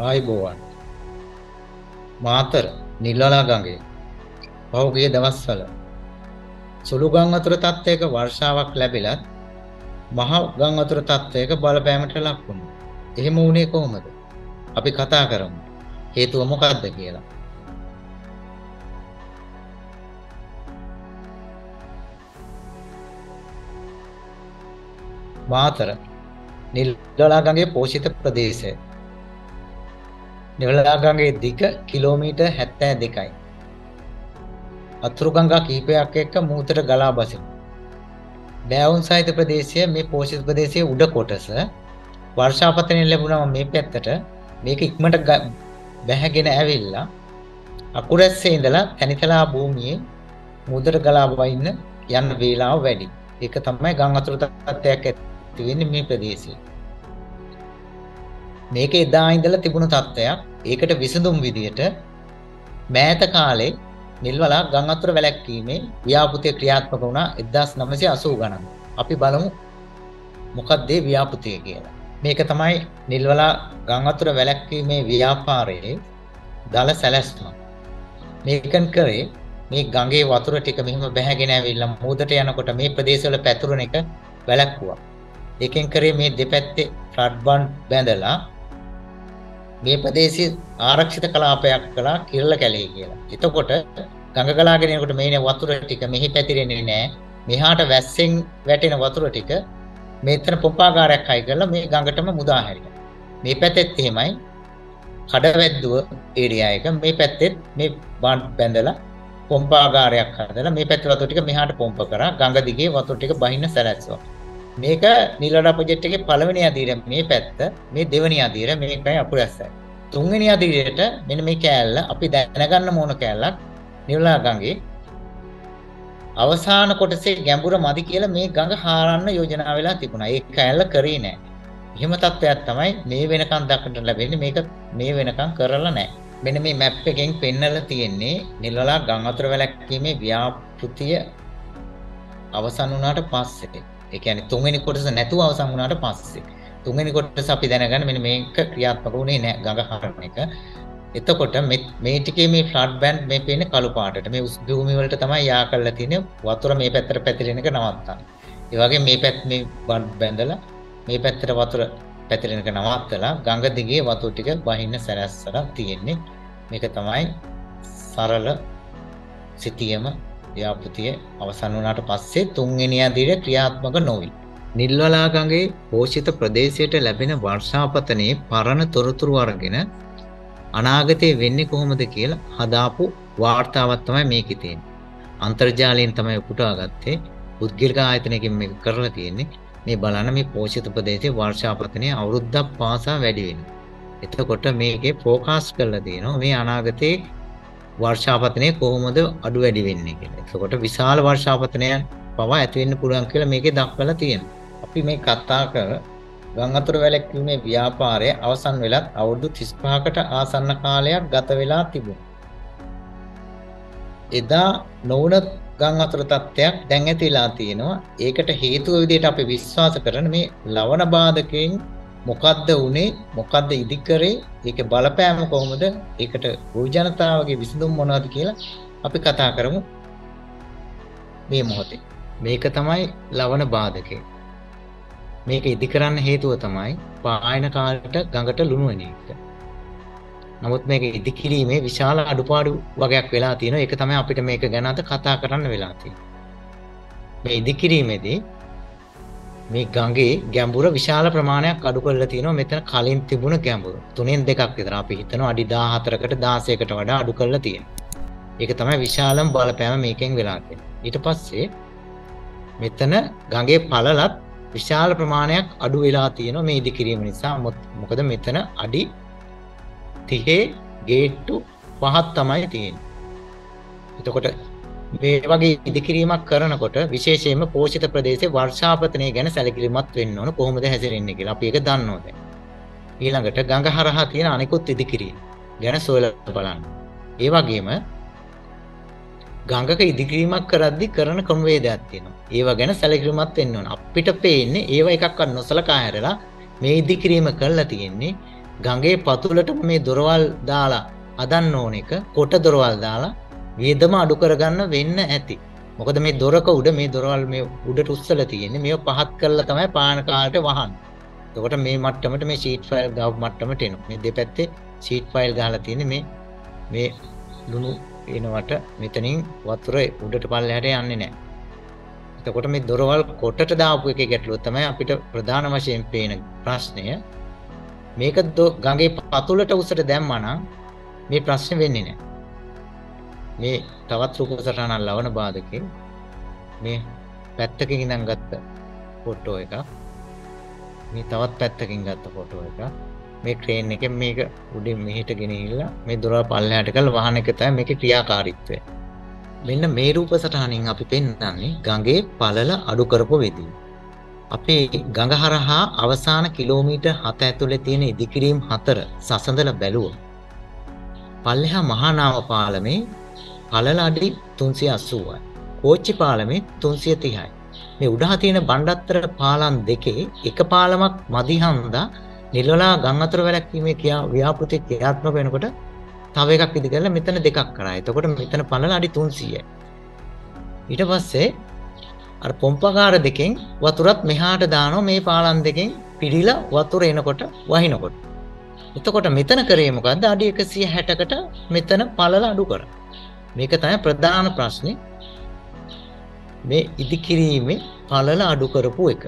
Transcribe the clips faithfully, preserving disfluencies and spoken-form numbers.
ආයුබෝවන්. මාතර නිල්වලා ගඟේ පහුගිය දවස්වල සුළු ගම් වතුර තත්ත්වයක වර්ෂාවක් ලැබිලත් මහ ගම් වතුර තත්ත්වයක බලපෑමට ලක් වුණා. එහෙම වුණේ කොහොමද? අපි කතා කරමු. හේතුව මොකක්ද කියලා. මාතර නිල්වලා ගඟේ පෝෂිත ප්‍රදේශය. නිල්වලා ගඟේ දිග කිලෝමීටර් හැත්තෑ දෙකයි. අතුරු ගංගා කිහිපයක් එක්ක මුහුදට ගලා බසින. බෑවුන් සහිත ප්‍රදේශය මේ පෝෂිත ප්‍රදේශයේ උඩ කොටස වර්ෂාපතනයෙන් ලැබුණම මේ පැත්තට මේක ඉක්මනට බැහැගෙන ඇවිල්ලා අකුරැස්සේ ඉඳලා තනිතලා භූමියේ මුහුදට ගලා වයින්න යන වේලාව වැඩි. ඒක තමයි ගම් අතුරු තත්ත්වයක් ඇති වෙන්නේ මේ ප්‍රදේශයේ. මේක එදා ඉඳලා තිබුණු තත්ත්වයක්. ඒකට විසඳුම් විදියට මෑත කාලේ නිල්වලා ගම් වතුර වැළැක්වීමේ ව්‍යාපෘතිය ක්‍රියාත්මක වුණා එක්දාස් නවසිය අසූ ගණන්. අපි බලමු මොකක්ද මේ ව්‍යාපෘතිය කියලා. මේක තමයි නිල්වලා ගම් වතුර වැළැක්වීමේ ව්‍යාපාරයේ දල සැලැස්ම. මේකන් කරේ මේ ගඟේ වතුර ටික මෙහෙම බැහැගෙන ඇවිල්ලා මුහුදට යනකොට මේ ප්‍රදේශවල පැතුරන එක වැළැක්වුවා. ඒකෙන් කරේ මේ දෙපැත්තේ ෆ්ලඩ් බන්ඩ් බැඳලා මේ ප්‍රදේශයේ ආරක්ෂිත කලාපයක් කළා කිරළ කැලේ කියලා. එතකොට ගඟ ගලාගෙන යනකොට මේ වතුර ටික මෙහි පැතිරෙන්නේ නැහැ. මෙහාට වැස්සෙන් වැටෙන වතුර ටික මෙතන පොම්පාගාරයක් හයි කරලා මේ ගඟටම මුදා හැරියා. මේ පැත්තෙත් එහෙමයි. කඩවැද්දුව ඒරියා එක මේ පැත්තෙත් මේ බන්ඩ් බැඳලා පොම්පාගාරයක් හදලා මේ පැත්තේ වතුර ටික මෙහාට පොම්ප කරා ගඟ දිගේ වතුර ටික බහින්න සැලැස්සුවා. මේක නිල්වලා ප්‍රොජෙක්ට් එකේ පළවෙනි අදියර මේ පැත්ත, මේ දෙවෙනි අදියර මේකයි අකුරැස්සයි. තුන්වෙනි අදියරට මෙන්න මේ කෑල්ල අපි දැනගන්න ඕන කෑල්ලක් නිල්වලා ගඟේ අවසාන කොටසේ ගැඹුර මදි කියලා මේ ගඟ හාරන්න යෝජනා වෙලා තිබුණා. ඒ කෑල්ල කරේ නැහැ. එහෙම තත්ත්වයක් තමයි මේ වෙනකන් දක්නට ලැබෙන්නේ. මේක මේ වෙනකන් කරලා නැහැ. මෙන්න මේ මැප් එකෙන් පෙන්නලා තියෙන්නේ නිල්වලා ගම් වතුර වැළැක්වීමේ ව්‍යාපෘතිය අවසන් වුණාට පස්සේ. ඒ කියන්නේ තුන්වෙනි කොටස නැතුව අවසන් වුණාට පස්සේ. තුන්වෙනි කොටස අපි දැනගන්න මෙන්න මේක ක්‍රියාත්මක වුණේ නැහැ ගඟ හරන එක. එතකොට මේ මේ ටිකේ මේ ෆ්ලඩ් බෑන්ඩ් මේ පේන්නේ කළු පාටට. මේ උස් භූමිය වලට තමයි යා කරලා තියෙන්නේ වතුර මේ පැත්තට පැතිරෙන එක නවත්තන්න. ඒ වගේ මේ පැත්ත මේ බන්ඩ් බැඳලා මේ පැත්තට වතුර පැතිරෙන එක නවත්තලා ගඟ දිගේ වතුර ටික බහින්න සැරැස්සලා තියෙන්නේ. මේක තමයි සරල සිතියම ව්‍යාපෘතිය අවසන් වුණාට පස්සේ තුන්වෙනි අදියර ක්‍රියාත්මක නොවේ. නිල්වලා ගඟේ පෝෂිත ප්‍රදේශයට ලැබෙන වර්ෂාපතනයේ පරණ තොරතුරු අරගෙන අනාගතයේ වෙන්නේ කොහොමද කියලා හදාපු වාර්තාවක් තමයි මේකේ තියෙන්නේ. අන්තර්ජාලයෙන් තමයි උපුටා ගත්තේ. පුද්ගලික ආයතනයකින් මේක කරලා තියෙන්නේ. මේ බලන්න මේ පෝෂිත ප්‍රදේශයේ වර්ෂාපතනය අවුරුද්දක් පාසා වැඩි වෙනවා. එතකොට මේකේ ફોකාස් කරලා තියෙනවා මේ අනාගතයේ වර්ෂාපතනය කොහොමද අඩු වැඩි වෙන්නේ කියලා. එතකොට විශාල වර්ෂාපතනයක් පවා ඇති වෙන්න පුළුවන් කියලා මේකේ දක්වලා තියෙනවා. අපි මේ කතා කර ගම් වතුර වැළැක්වීමේ ව්‍යාපාරය අවසන් වෙලත් අවුරුදු තිස් පහකට ආසන්න කාලයක් ගත වෙලා තිබුණා. එදා නොවුන ගම් වතුර තත්ත්වයක් දැන් ඇතිලා තියෙනවා. ඒකට හේතුව විදිහට අපි විශ්වාස කරන මේ ලවණ බාධකයෙන් මොකද්ද උනේ, මොකද්ද ඉදි කරේ, ඒකේ බලපෑම කොහොමද, ඒකට ගොවි ජනතාවගේ විසඳුම් මොනවද කියලා අපි කතා කරමු මේ මොහොතේ. මේක තමයි ලවණ බාධකය. මේක ඉදි කරන්න හේතුව තමයි පායන කාලයට ගඟට ලුණු වෙන එක. නමුත් මේක ඉදි කිරීමේ විශාල අඩුපාඩු වගේක් වෙලා තියෙනවා. ඒක තමයි අපිට මේක ගැන අද කතා කරන්න වෙලා තියෙන්නේ. මේ ඉදි කිරීමේදී මේ ගඟේ ගැඹුර විශාල ප්‍රමාණයක් අඩු කරලා තියෙනවා. මෙතන කලින් තිබුණ ගැඹුර තුනෙන් දෙකක් විතර අපි හිතනවා අඩි දාහතරකට දාසයකට වඩා අඩු කරලා තියෙනවා. ඒක තමයි විශාලම බලපෑම මේකෙන් වෙලා තියෙන්නේ. ඊට පස්සේ මෙතන ගඟේ පළලත් විශාල ප්‍රමාණයක් අඩු වෙලා තියෙනවා මේ ඉදි කිරීම නිසා. මොකද මෙතන අඩි තිහේ ගේට්ටු පහක් තමයි තියෙන්නේ. එතකොට මේ වගේ ඉදිකිරීමක් කරනකොට විශේෂයෙන්ම පෝෂිත ප්‍රදේශයේ වර්ෂාපතනය ගැන සැලකිලිමත් වෙන්න ඕන. කොහොමද හැසිරෙන්නේ කියලා අපි ඒක දන්නවා දැන්. ඊළඟට ගඟ හරහා තියෙන අනිකුත් ඉදිකිරීම ගැන සොයලා බලන්න. ඒ වගේම ගඟක ඉදිකිරීමක් කරද්දී කරන ක්‍රමවේදයක් තියෙනවා. ඒව ගැන සැලකිලිමත් වෙන්න ඕන. අපිට පේන්නේ ඒව එකක්වත් නොසලකා හැරලා මේ ඉදිකිරීම කරලා තියෙන්නේ ගඟේ පතුලටම මේ දොරවල් දාලා අදන්න ඕන එක කොට දොරවල් දාලා වියදම අඩු කරගන්න වෙන්න ඇති. මොකද මේ දොරක උඩ මේ දොරවල් මේ උඩට උස්සලා තියෙන්නේ මේව පහත් කරලා තමයි පාන කාලට වහන්නේ. එතකොට මේ මට්ටමට මේ ෂීට් ෆයිල් ගාව මට්ටමට එනවා. මේ දෙපැත්තේ ෂීට් ෆයිල් ගහලා තියෙන්නේ මේ මේ ලුණු එනවට මෙතනින් වතුර උඩට පල්ලෙහාට යන්නේ නැහැ. එතකොට මේ දොරවල් කොටට දාපු එකේ ගැටලුව තමයි අපිට ප්‍රධාන වශයෙන් පේන ප්‍රශ්නය. මේක ගඟේ පතුලට උසට දැම්මා නම් මේ ප්‍රශ්නේ වෙන්නේ නැහැ. මේ තවත් රූප සටහනක් ලවන බාධකේ මේ පැත්තකින් ඉඳන් ගත්ත ෆොටෝ එක මේ තවත් පැත්තකින් ගත්ත ෆොටෝ එක මේ ක්‍රේන් එකෙන් මේක උඩින් මෙහෙට ගෙනහිල්ලා මේ දොරවල් පල්ලෙහාට කරලා වහන එක තමයි මේකේ ක්‍රියාකාරීත්වය. මෙන්න මේ රූප සටහනින් අපි පෙන්නන්නේ ගඟේ පළල අඩු කරපු විදිය. අපේ ගඟ හරහා අවසාන කිලෝමීටර් හත ඇතුලේ තියෙන ඉදිකිරීම් හතර සසඳලා බැලුවොත් පල්ලෙහා මහා නාව පාලමේ පළල අඩි තුන්සිය අසූවයි. කෝච්චි පාලමේ තුන්සිය තිහයි. මේ උඩහා තියෙන බණ්ඩත්තර පාලම් දෙකේ එක පාලමක් මදි හන්දා නිල්වලා ගම් අතර වැලැක්වීමේ ව්‍යාපෘති ක්‍රියාත්මක වෙනකොට තව එකක් ඉදි කරලා මෙතන දෙකක් කරා. එතකොට මෙතන පළල අඩි තුන්සියයි. ඊට පස්සේ අර පොම්පකාර දෙකෙන් වතුරත් මෙහාට දානවා මේ පාලම් දෙකෙන් පිළිලා වතුර එනකොට වහිනකොට. එතකොට මෙතන කරේ මොකද්ද? අඩි එකසිය හැටකට මෙතන පළල අඩු කරා. මේක තමයි ප්‍රධාන ප්‍රශ්නේ. මේ ඉදිකිරීමේ පළල අඩු කරපු එක.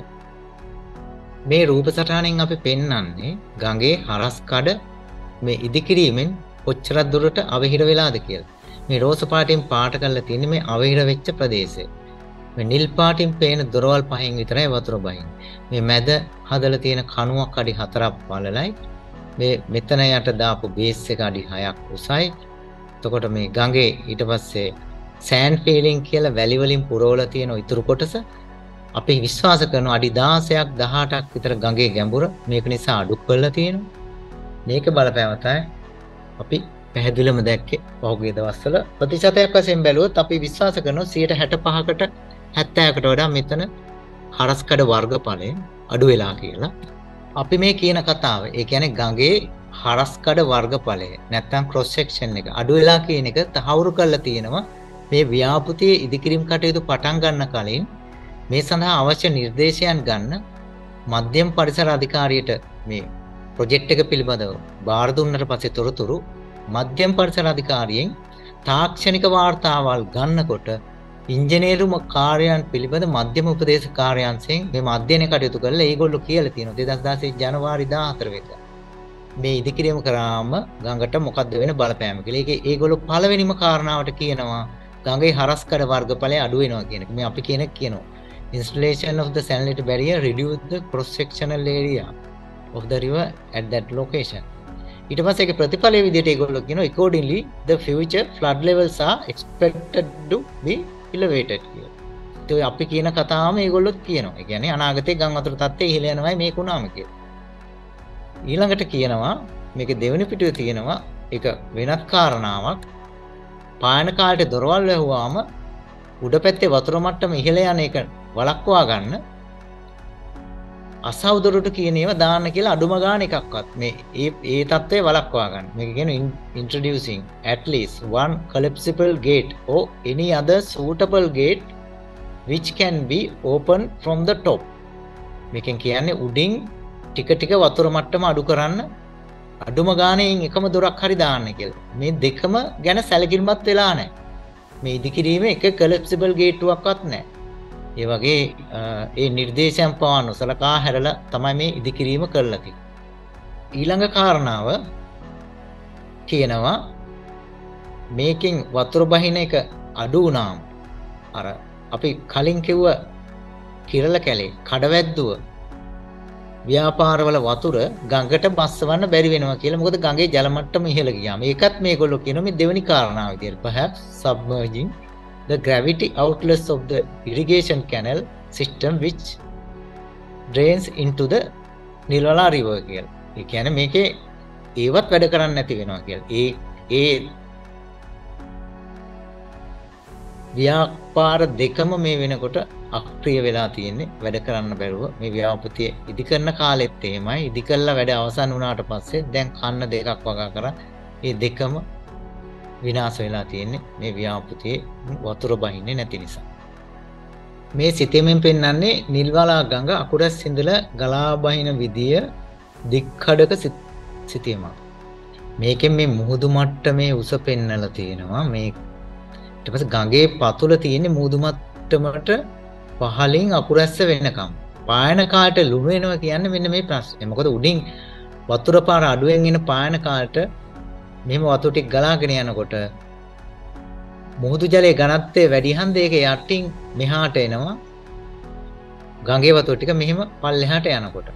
මේ රූප සටහනෙන් අපි පෙන්වන්නේ ගඟේ හරස් කඩ මේ ඉදිකිරීමෙන් කොච්චර දුරට අවහිර වෙලාද කියලා. මේ රෝස පාටින් පාට කරලා තියෙන්නේ මේ අවහිර වෙච්ච ප්‍රදේශය. මේ නිල් පාටින් පේන දොරවල් පහෙන් විතරයි වතුර බහින්නේ. මේ මැද හදලා තියෙන කණුවක් අඩි හතරක් පළලයි. මේ මෙතන යට දාපු බේස් එක අඩි හයක් උසයි. එතකොට මේ ගඟේ ඊට පස්සේ සෑන්ඩ් ෆීලිං කියලා වැලි වලින් පුරවලා තියෙන ඉතුරු කොටස අපි විශ්වාස කරන අඩි දාසයක් දහඅටක් විතර ගඟේ ගැඹුර මේක නිසා අඩු කරලා තියෙනවා. මේක බලපෑම තමයි අපි පැහැදිලිවම දැක්කේ පහුගිය දවස්වල ප්‍රතිශතයක් වශයෙන් බැලුවොත් අපි විශ්වාස කරනවා සියයට හැට පහකට හැත්තෑවකට වඩා මෙතන හරස්කඩ වර්ගඵලය අඩු වෙලා කියලා. අපි මේ කියන කතාව ඒ කියන්නේ ගඟේ හරස්කඩ වර්ගඵලය නැත්නම් ක්‍රොස් සෙක්ෂන් එක අඩු වෙලා කියන එක තහවුරු කරලා තියෙනවා මේ ව්‍යාපෘතියේ ඉදිකිරීම් කටයුතු පටන් ගන්න කලින් මේ සඳහා අවශ්‍ය නිර්දේශයන් ගන්න මධ්‍යම පරිසර අධිකාරියට මේ ප්‍රොජෙක්ට් එක පිළිබඳව බාර දුන්නට පස්සේ තොරතුරු මධ්‍යම පරිසර අධිකාරියෙන් තාක්ෂණික වාර්තාවල් ගන්නකොට ඉංජිනේරු කාර්යයන් පිළිබඳ මධ්‍යම උපදේශ කාර්යාංශයෙන් මේ අධ්‍යයන කටයුතු කරලා ඒගොල්ලෝ කියලා තියෙනවා දෙදාස් දාසය ජනවාරි දාහතර වෙනිදා මේ ඉදිකිරීම කරාම ගඟට මොකද්ද වෙන බලපෑම කියලා. ඒකේ ඒගොල්ලෝ පළවෙනිම කාරණාවට කියනවා ගඟේ හරස්කඩ වර්ගඵලය අඩු වෙනවා කියන එක. මේ අපි කියන කියනවා installation of the salinity barrier reduce the cross sectional area of the river at that location. ඊට පස්සේ ඒකේ ප්‍රතිඵලයේ විදිහට ඒගොල්ලෝ කියනවා accordingly the future flood levels are expected to be elevated කියලා. ඒ අපි කියන කතාවම ඒගොල්ලොත් කියනවා. ඒ කියන්නේ අනාගතයේ ගම් වතුර තත්ත්වය ඉහළ යනවායි මේක උනාම කියලා. ඊළඟට කියනවා මේකේ දෙවෙනි පිටුවේ තියෙනවා ඒක වෙනත් කාරණාවක්. පායන කාලේ දොරවල් වැහුවාම උඩ පැත්තේ වතුර මට්ටම ඉහළ යන එක වළක්වා ගන්න අසවුදොරට කියන ඒවා දාන්න කියලා අඩුම ගාන එකක්වත් මේ ඒ ඒ தත්ත්වය වළක්වා ගන්න. මේක කියන්නේ introducing at least one collapsible gate or any other suitable gate which can be opened from the top. මේකෙන් කියන්නේ උඩින් ටික ටික වතුර මට්ටම අඩු කරන්න අඩුම ගානෙන් එකම දොරක් හරි දාන්න කියලා. මේ දෙකම ගැන සැලකිලිමත් වෙලා නැහැ. මේ ඉදිකිරීමේ එක collapsible ගේට්ටුවක්වත් නැහැ. ඒ වගේ ඒ නිර්දේශයන් පවන්න සලකා හැරලා තමයි මේ ඉදිකිරීම කරලා තියෙන්නේ. ඊළඟ කාරණාව කියනවා මේකෙන් වතුර බහින එක අඩු වුණාම අර අපි කලින් කිව්ව කිරල කැලේ කඩවැද්දුව ව්‍යාපාරවල වතුර ගඟට බස්සවන්න බැරි වෙනවා කියලා. මොකද ගඟේ ජල මට්ටම ඉහළ ගියාම. ඒකත් මේගොල්ලෝ කියනවා මේ දෙවෙනි කාරණාව විදියට. perhaps submerging the gravity outlets of the irrigation canal system which drains into the Nilwala river කියලා. ඒ කියන්නේ මේකේ ඒවත් වැඩ කරන්නේ නැති වෙනවා කියලා. ඒ ඒ ව්‍යාපාර දෙකම මේ වෙනකොට අක්‍රිය වෙලා තියෙන්නේ වැඩ කරන්න බැරුව මේ ව්‍යාපෘතිය ඉදි කරන කාලෙත් එහෙමයි ඉදි කළා වැඩ අවසන් වුණාට පස්සේ දැන් කන්න දෙකක් වගා කරා මේ දෙකම විනාශ වෙලා තියෙන්නේ මේ ව්‍යාපෘතියේ වතුර බහින්නේ නැති නිසා මේ සිතෙමින් පෙන්වන්නේ නිල්වලා ගඟ අකුරස් සිඳලා ගලා බහින විදිය දික්කඩක සිතීමක් මේකෙන් මේ මුහුදු මට්ටමේ උස පෙන්නලා තියෙනවා මේ ඊට පස්සේ ගඟේ පතුල තියෙන්නේ මුහුදු මට්ටමට පහලින් අකුරැස්ස වෙනකම් පායන කාට ලුණු වෙනවා කියන්නේ මෙන්න මේ ප්‍රශ්නේ. මොකද උඩින් වතුර පාර අඩුවෙන් එන පායන කාට මෙහෙම වතුර ටික ගලාගෙන යනකොට මුහුදු ජලයේ ඝනත්වය වැඩි හන්ද ඒක යටින් මෙහාට එනවා. ගඟේ වතුර ටික මෙහෙම පල්ලෙහාට යනකොට.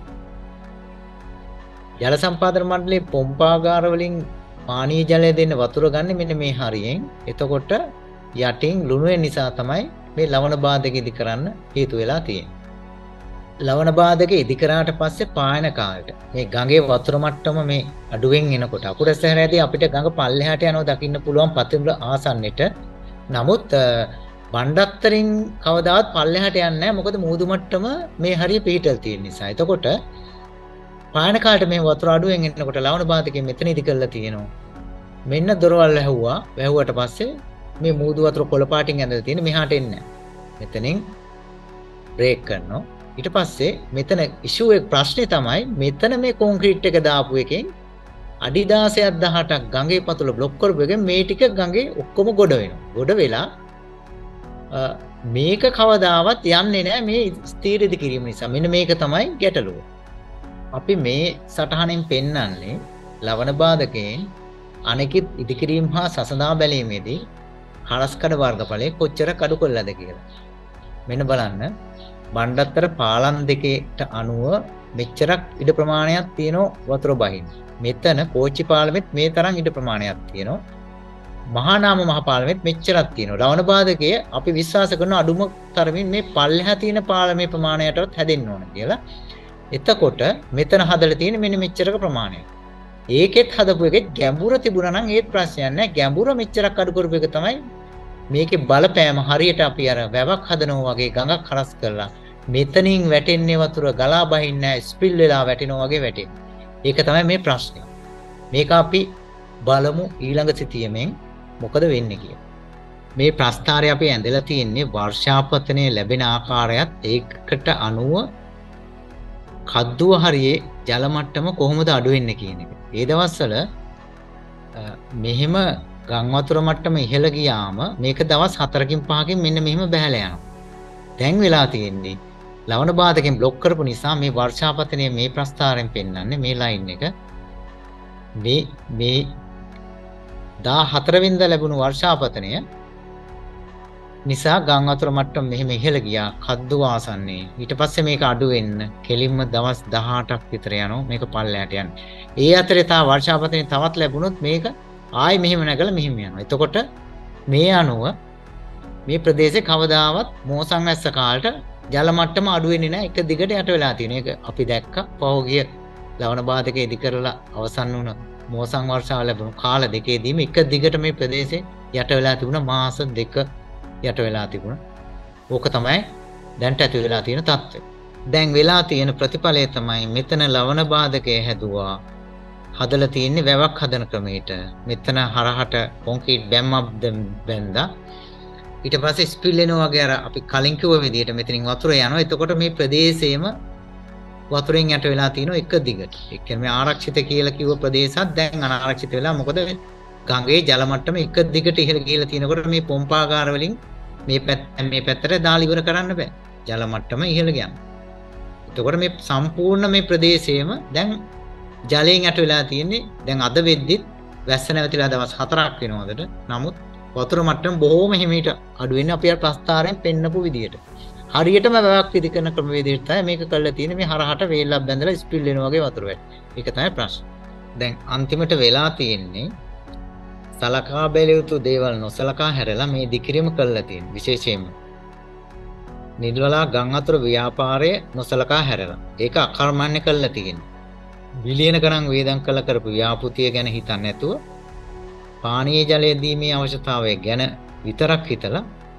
ජල සම්පාදන මණ්ඩලයේ පොම්පාගාර වලින් පානීය ජලය දෙන්න වතුර ගන්න මෙන්න මේ හරියෙන්. එතකොට යටින් ලුණු වෙන නිසා තමයි මේ ලවණ බාධක ඉදි කරන්න හේතු වෙලා තියෙන්නේ. ලවණ බාධක ඉදි කරාට පස්සේ පායන කාලට මේ ගඟේ වතුර මට්ටම මේ අඩුවෙන් එනකොට අකුරැස්ස හැරෙද්දී අපිට ගඟ පල්ලෙහාට යනවා දකින්න පුළුවන් පතුල ආසන්නෙට. නමුත් බණ්ඩත්තරින් කවදාවත් පල්ලෙහාට යන්නේ නැහැ. මොකද මුහුදු මට්ටම මේ හරිය පිහිටල් තියෙන නිසා. එතකොට පායන කාලට මේ වතුර අඩුවෙන් එනකොට ලවණ බාධකයෙන් මෙතන ඉදි කරලා තියෙනවා. මෙන්න දොරවල් ඇහුවා. වැහුවට පස්සේ මේ මුහුදු වතුර කොළ පාටින් ඇඳලා තියෙන මෙහාට එන්නේ නැහැ. මෙතනින් බ්‍රේක් කරනවා. ඊට පස්සේ මෙතන ඉෂුව එක ප්‍රශ්නේ තමයි මෙතන මේ කොන්ක්‍රීට් එක දාපු එකෙන් අඩි දහසක් දහඅටක් ගඟේ පතුල બ્લોක් කරපු එකෙන් මේ ටික ගඟේ ඔක්කොම ගොඩ වෙනවා. ගොඩ වෙලා මේක කවදාවත් යන්නේ නැහැ මේ ස්ථීර ඉදි කිරීම නිසා. මෙන්න මේක තමයි ගැටලුව. අපි මේ සටහනෙන් පෙන්වන්නේ ලවණ බාධකයෙන් අනෙකිත් ඉදි කිරීම හා සසඳා බැලීමේදී හරස්කඩ වර්ගඵලයේ කොච්චර කඩු කොල්ලද කියලා. මෙන්න බලන්න බණ්ඩත්තර පාලම් දෙකේට අනුව මෙච්චරක් ඉඩ ප්‍රමාණයක් තියෙනවා වතුර බහින්න. මෙතන කෝච්චි පාලමෙත් මේ තරම් ඉඩ ප්‍රමාණයක් තියෙනවා. මහා නාම මහ පාලමෙත් මෙච්චරක් තියෙනවා. ලවණ බාධකය අපි විශ්වාස කරන අඩුම තරමින් මේ පල්ලෙහා තියෙන පාලමේ ප්‍රමාණයටවත් හැදෙන්න ඕන කියලා. එතකොට මෙතන හදලා තියෙන මෙන්න මෙච්චරක ප්‍රමාණයක්. ඒකෙත් හදපු එකෙත් ගැඹුර තිබුණා නම් ඒත් ප්‍රශ්නයක් නැහැ. ගැඹුර මෙච්චරක් අඩු කරපු එක තමයි මේකේ බලපෑම. හරියට අපි අර වැවක් හදනවා වගේ ගඟක් හරස් කරලා මෙතනින් වැටෙන්නේ වතුර ගලා බහින්නේ නැහැ, ස්පිල් වෙලා වැටෙනවා වගේ වැටෙන්නේ. ඒක තමයි මේ ප්‍රශ්නේ. මේක අපි බලමු ඊළඟ සිතියමෙන් මොකද වෙන්නේ කියලා. මේ ප්‍රස්ථාරය අපි ඇඳලා තියෙන්නේ වර්ෂාපතනයේ ලැබෙන ආකාරයත් ඒකට අනුව කද්දුව හරියේ ජල මට්ටම කොහොමද අඩු වෙන්නේ කියන එක. ඒ දවස්වල මෙහෙම ගම් වතුර මට්ටම ඉහළ ගියාම මේක දවස් හතරකින් පහකින් මෙන්න මෙහෙම බහැලා යනවා. දැන් වෙලා තියෙන්නේ ලවණ බාධකෙන් બ્લોක් කරපු නිසා මේ වර්ෂාපතනයේ මේ ප්‍රස්ථාරයෙන් පෙන්වන්නේ මේ ලයින් එක මේ මේ දාහතර වෙනිදා ලැබුණු වර්ෂාපතනය නිසා ගම් වතුර මට්ටම මෙහෙම ඉහළ ගියා කද්දුව ආසන්නයේ. ඊට පස්සේ මේක අඩු වෙන්න කෙලින්ම දවස් දහඅටක් විතර යනවා මේක පල්ලෙහාට යන්නේ. ඒ අතරේ තා වර්ෂාපතනය තවත් ලැබුණොත් මේක ආයි මෙහෙම නැගලා මෙහෙම යනවා. එතකොට මේ අනුව මේ ප්‍රදේශේ කවදාවත් මෝසම් වැස්ස කාලට ජල මට්ටම අඩු වෙන්නේ නැහැ. එක දිගට යට වෙලා තියෙන එක අපි දැක්කා. පහුගිය ලවණ බාධක ඉදි කරලා අවසන් වුණ මෝසම් වර්ෂාව ලැබුණු කාල දෙකේදීම එක දිගට මේ ප්‍රදේශේ යට වෙලා තිබුණා. මාස දෙක යට වෙලා තිබුණා. ඕක තමයි දැන්ට ඇති වෙලා තියෙන තත්ත්වය. දැන් වෙලා තියෙන ප්‍රතිඵලය තමයි මෙතන ලවණ බාධකය හැදුවා. හදලා තියෙන්නේ වැවක් හදන ක්‍රමයට. මෙතන හරහට කොන්ක්‍රීට් බැම්මක් බැන්දා. ඊට පස්සේ ස්පිල් වෙනවා වගේ අර අපි කලින් කිව්ව විදිහට මෙතනින් වතුර යනවා. එතකොට මේ ප්‍රදේශයේම වතුරෙන් යට වෙලා තියෙනවා එක දිගට. ඒ කියන්නේ ආරක්ෂිත කියලා කිව්ව ප්‍රදේශات දැන් අනාරක්ෂිත වෙලා මොකද ගඟේ ජල මට්ටම එක දිගට ඉහළ ගිහලා තියෙනකොට මේ පොම්පාගාර වලින් මේ පැත්ත මේ පැත්තට දාලා ඉවර කරන්න බෑ. ජල මට්ටම ඉහළ ගියාම. එතකොට මේ සම්පූර්ණ මේ ප්‍රදේශයේම දැන් ජලයෙන් යට වෙලා තියෙන්නේ. දැන් අද වෙද්දිත් වැස්ස නැවතිලා දවස් හතරක් වෙනවකට. නමුත් වතුර මට්ටම බොහොම හිමීට අඩු වෙන්නේ අපි අර ප්‍රස්ථාරයෙන් පෙන්නපු විදියට. හරියටම වැවක් විදි කරන ක්‍රමවේදයට තමයි මේක කරලා තියෙන්නේ. මේ හරහට වේලක් බැඳලා ස්පිල් වෙනවා වගේ වතුර වැටෙනවා. ඒක තමයි ප්‍රශ්න. දැන් අන්තිමට වෙලා තියෙන්නේ සලකා බැලිය යුතු දේවල් නොසලකා හැරලා මේ දිකිරීම කළා තියෙනවා. විශේෂයෙන්ම නිල්වලා ගම් අතර ව්‍යාපාරය නොසලකා හැරලා ඒක අකර්මණ්‍ය කළා තියෙනවා. බිලියන ගණන් වේදම් කළ කරපු ව්‍යාපෘතිය ගැන හිතන්නේ නැතුව පානීය ජලය දීමේ අවශ්‍යතාවය ගැන විතරක් හිතලා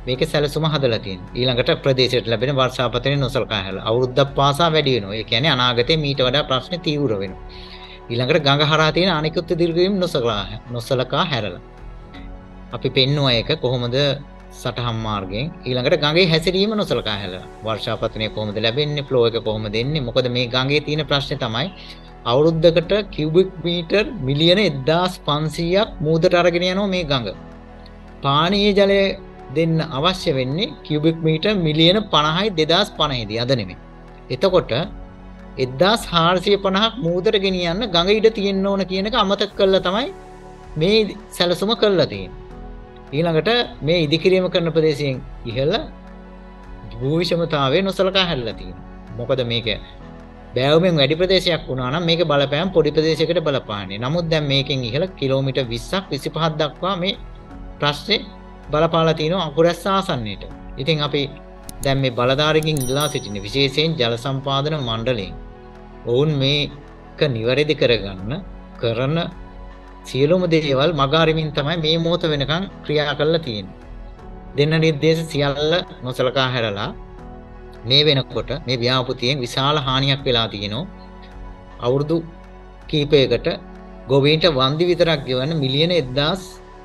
මේකේ සැලසුම හදලා තියෙනවා. ඊළඟට ප්‍රදේශයට ලැබෙන වර්ෂාපතනයේ නොසලකා හැරලා අවුරුද්දක් පාසා වැඩි වෙනවා. ඒ කියන්නේ අනාගතයේ මීට වඩා ප්‍රශ්න තීව්‍ර වෙනවා. ඊළඟට ගඟ හරහා තියෙන අනිකුත් දීර්ඝවීම නොසලකා නොසලකා හැරලා. අපි පෙන්නුවා ඒක කොහොමද සටහන් මාර්ගයෙන් ඊළඟට ගඟේ හැසිරීම නොසලකා හැරලා. වර්ෂාපතනය කොහොමද ලැබෙන්නේ? ෆ්ලෝ එක කොහොමද එන්නේ? මොකද මේ ගඟේ තියෙන ප්‍රශ්නේ තමයි අවුරුද්දකට කියුබික් මීටර් මිලියන එක්දාස් පන්සීයක් මූදට අරගෙන යනවා මේ ගඟ. පානීය ජලය දෙන්න අවශ්‍ය වෙන්නේ කියුබික් මීටර් මිලියන පනහයි දෙදාස් පනහයි දී අද නෙමෙයි. එතකොට එක්දාස් හාරසිය පනහක් මූදට ගෙනියන්න ගඟ ඉඩ තියෙන්න ඕන කියන එක අමතක කරලා තමයි මේ සැලසුම කරලා තියෙන්නේ. ඊළඟට මේ ඉදිකිරීම කරන ප්‍රදේශයෙන් ඉහළ භූ විෂමතාවය නොසලකා හැරලා තියෙනවා. මොකද මේක බෑවුමෙන් වැඩි ප්‍රදේශයක් වුණා නම් මේක බලපෑම් පොඩි ප්‍රදේශයකට බලපාන්නේ. නමුත් දැන් මේකෙන් ඉහළ කිලෝමීටර් විස්සක් විසිපහක් දක්වා මේ ප්‍රශ්නේ බලපාලා තිනවා අකුරැස්ස ආසන්නයට. ඉතින් අපි දැන් මේ බලධාරීකින් ඉල්ලා සිටින විශේෂයෙන් ජල සම්පාදන මණ්ඩලයෙන් ඔවුන් මේක නිවැරදි කරගන්න කරන සියලුම දේවල් මගහරිමින් තමයි මේ මොහොත වෙනකන් ක්‍රියා කරලා තියෙන්නේ. දෙන්න නිර්දේශ සියල්ල නොසලකා හැරලා මේ වෙනකොට මේ ව්‍යාපෘතියෙන් විශාල හානියක් වෙලා තියෙනවා. අවුරුදු කීපයකට ගොවීන්ට වන්දි විතරක් ගෙවන්න මිලියන එක්දාස්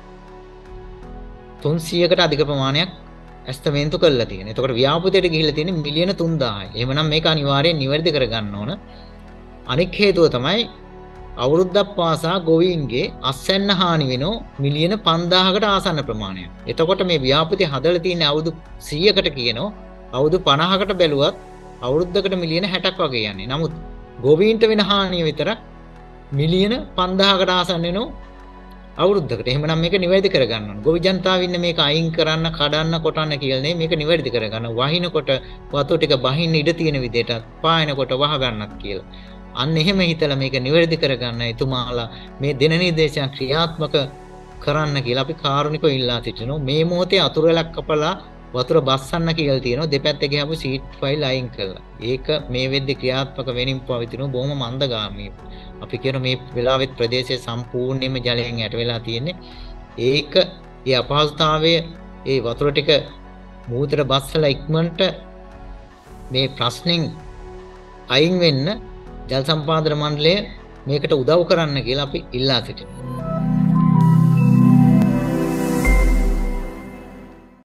තුන්සීයකට අධික ප්‍රමාණයක් ඇස්තමේන්තු කරලා තියෙනවා. එතකොට ව්‍යාපෘතියට ගිහිල්ලා තියෙන්නේ මිලියන තුන්දාහයි. එහෙමනම් මේක අනිවාර්යයෙන් නිවැරදි කරගන්න ඕන. අනෙක් හේතුව තමයි අවුරුද්දක් පාසා ගොවීන්ගේ අස්වැන්න හානි වෙනෝ මිලියන පන්දාහකට ආසන්න ප්‍රමාණයක්. එතකොට මේ ව්‍යාපෘතිය හදලා තියෙන්නේ අවුරුදු සීයකට කියනෝ අවුරුදු පනහකට බැලුවත් අවුරුද්දකට මිලියන හැටක් වගේ යන්නේ. නමුත් ගොවීන්ට වෙන හානිය විතර මිලියන පන්දාහකට ආසන්න වෙනෝ අවුරුද්දකට. එහෙමනම් මේක නිවැරදි කරගන්න ඕන. ගොවි ජනතාව ඉන්නේ මේක අයින් කරන්න, කඩන්න, කොටන්න කියලා නේ මේක නිවැරදි කරගන්න. වහිනකොට වතුර ටික බහින්න ඉඩ තියෙන විදිහට පායනකොට වහ ගන්නත් කියලා. අන්න එහෙම හිතලා මේක නිවැරදි කරගන්න එතුමාලා මේ දෙන නිර්දේශයන් ක්‍රියාත්මක කරන්න කියලා අපි කාරුණිකව ඉල්ලා සිටිනවා. මේ මොහොතේ අතුරු වැලක් කපලා වතුර බස්සන්න කියලා තියෙනවා. දෙපැත්තේ ගියාපු සීට් ෆයිල් අයින් කරලා. ඒක මේ වෙද්දි ක්‍රියාත්මක වෙනින් පවතිනවා බොහොම මන්දගාමී. අපි කියන මේ වෙලාවෙත් ප්‍රදේශයේ සම්පූර්ණයෙන්ම ජලයෙන් යට වෙලා තියෙන්නේ. ඒක ඒ අපහසුතාවය ඒ වතුර ටික මූදට බස්සලා ඉක්මනට මේ ප්‍රශ්نين අයින් වෙන්න ජල සම්පාදන මණ්ඩලය මේකට උදව් කරන්න කියලා අපි ඉල්ලා සිටිනවා.